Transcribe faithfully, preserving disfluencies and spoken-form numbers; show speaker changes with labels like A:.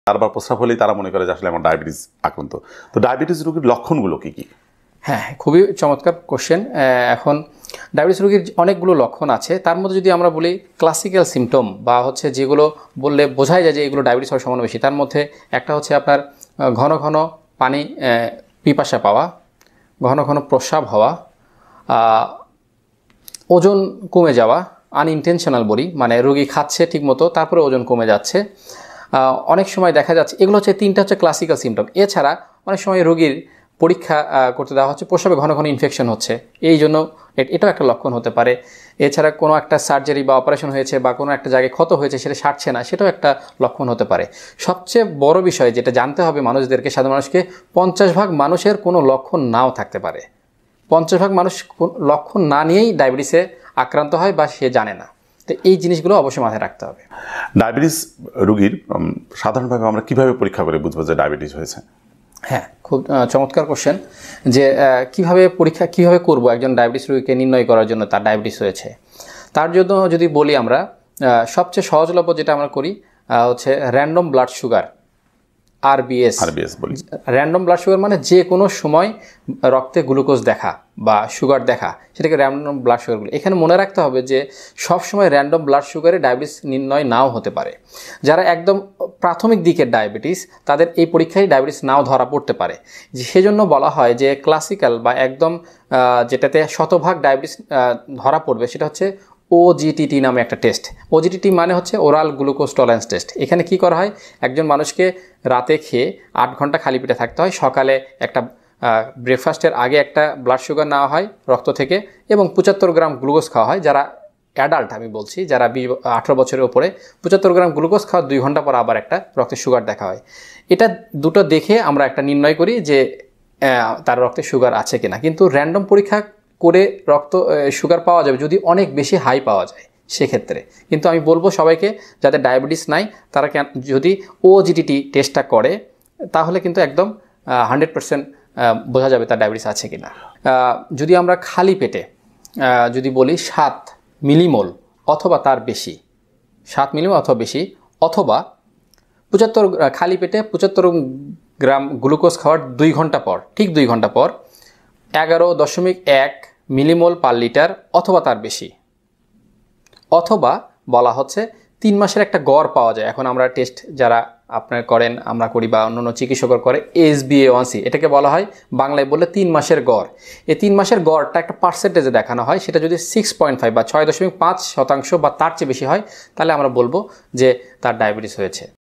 A: বারবার প্রস্রাব হলেই তারা মনে করে যে আসলে আমার ডায়াবেটিস আক্রান্ত। তো ডায়াবেটিস রোগীর লক্ষণগুলো কি কি?
B: হ্যাঁ, খুবই চমৎকার কোশ্চেন। এখন ডায়াবেটিস রোগীর অনেকগুলো লক্ষণ আছে, তার মধ্যে যদি আমরা বলি ক্লাসিক্যাল সিমটম বা হচ্ছে যেগুলো বললে বোঝাই যায় যে এগুলো ডায়াবেটিস হওয়ার সম্ভাবনা বেশি, তার মধ্যে একটা হচ্ছে আপনার ঘন ঘন পানি পিপাসা পাওয়া, ঘন ঘন প্রস্রাব হওয়া, ওজন কমে যাওয়া, আনইনটেনশনাল বলি, মানে রোগী খাচ্ছে ঠিকমতো তারপরে ওজন কমে যাচ্ছে। অনেক সময় দেখা যাচ্ছে এগুলো হচ্ছে তিনটা হচ্ছে ক্লাসিক্যাল সিমটম। এছাড়া অনেক সময় রোগীর পরীক্ষা করতে দেওয়া হচ্ছে, প্রস্রাবে ঘন ঘন ইনফেকশন হচ্ছে, এই জন্য এটাও একটা লক্ষণ হতে পারে। এছাড়া কোনো একটা সার্জারি বা অপারেশন হয়েছে বা কোনো একটা জায়গায় ক্ষত হয়েছে, সেটা সারছে না, সেটাও একটা লক্ষণ হতে পারে। সবচেয়ে বড় বিষয় যেটা জানতে হবে মানুষদেরকে, সাধারণ মানুষকে, পঞ্চাশ ভাগ মানুষের কোনো লক্ষণ নাও থাকতে পারে। পঞ্চাশ ভাগ মানুষ লক্ষণ না নিয়েই ডায়াবেটিসে আক্রান্ত হয় বা সে জানে না। তো এই জিনিসগুলো অবশ্যই মাথায় রাখতে হবে।
A: ডায়াবেটিস রোগীর সাধারণভাবে আমরা কিভাবে পরীক্ষা করে বুঝবো যে ডায়াবেটিস হয়েছে?
B: হ্যাঁ, খুব চমৎকার কোশ্চেন যে কিভাবে পরীক্ষা কিভাবে করব একজন ডায়াবেটিস রোগীকে নির্ণয় করার জন্য তার ডায়াবেটিস হয়েছে। তার জন্য যদি বলি আমরা, সবচেয়ে সহজলভ্য যেটা আমরা করি হচ্ছে random blood sugar, RBS.
A: RBS বলি।
B: র্যান্ডম ব্লাড সুগার মানে যে কোনো সময় রক্তে গ্লুকোজ দেখা বা সুগার দেখা, সেটাকে র্যান্ডম ব্লাড সুগার বলি। এখানে মনে রাখতে হবে যে সব সময় র্যান্ডম ব্লাড সুগারে ডায়াবেটিস নির্ণয় নাও হতে পারে। যারা একদম প্রাথমিক দিকের ডায়াবেটিস, তাদের এই পরীক্ষায় ডায়াবেটিস নাও ধরা পড়তে পারে। সেজন্য বলা হয় যে ক্লাসিক্যাল বা একদম যেটাতে শতভাগ ডায়াবেটিস ধরা পড়বে, সেটা হচ্ছে ওজিটিটি নামে একটা টেস্ট। ওজিটিটি মানে হচ্ছে ওরাল গ্লুকোজ টলারেন্স টেস্ট। এখানে কি করা হয়, একজন মানুষকে রাতে খেয়ে আট ঘন্টা খালি পেটে থাকতে হয়, সকালে একটা ব্রেকফাস্টের আগে একটা ব্লাড সুগার নেওয়া হয় রক্ত থেকে, এবং পঁচাত্তর গ্রাম গ্লুকোজ খাওয়া হয়। যারা অ্যাডাল্ট আমি বলছি, যারা বিশ আঠেরো বছরের উপরে, পঁচাত্তর গ্রাম গ্লুকোজ খাওয়া দুই ঘন্টা পর আবার একটা রক্তের সুগার দেখা হয়। এটা দুটো দেখে আমরা একটা নির্ণয় করি যে তার রক্তে সুগার আছে কিনা। কিন্তু র্যান্ডম পরীক্ষা করে রক্ত সুগার পাওয়া যাবে যদি অনেক বেশি হাই পাওয়া যায় সেক্ষেত্রে। কিন্তু আমি বলবো সবাইকে, যাদের ডায়াবেটিস নাই তারা যদি ওজিটিটি টেস্টটা করে, তাহলে কিন্তু একদম হান্ড্রেড পার্সেন্ট বোঝা যাবে তার ডায়াবেটিস আছে কিনা। যদি আমরা খালি পেটে যদি বলি সাত মিলিমোল অথবা তার বেশি, সাত মিলিমোল অথবা বেশি, অথবা পঁচাত্তর খালি পেটে পঁচাত্তর গ্রাম গ্লুকোজ খাওয়ার দুই ঘন্টা পর, ঠিক দুই ঘন্টা পর এগারো দশমিক এক মিলিমোল পার লিটার অথবা তার বেশি, অথবা বলা হচ্ছে তিন মাসের একটা গড় পাওয়া যায়। এখন আমরা টেস্ট যারা আপনার করেন, আমরা করি বা অন্যান্য চিকিৎসকর করে, S B A one C, এটাকে বলা হয় বাংলায় বললে তিন মাসের গড়। এই তিন মাসের গড়টা একটা পার্সেন্টেজে দেখানো হয়। সেটা যদি সিক্স পয়েন্ট ফাইভ বা ছয় দশমিক পাঁচ শতাংশ বা তার চেয়ে বেশি হয়, তাহলে আমরা বলবো যে তার ডায়াবেটিস হয়েছে।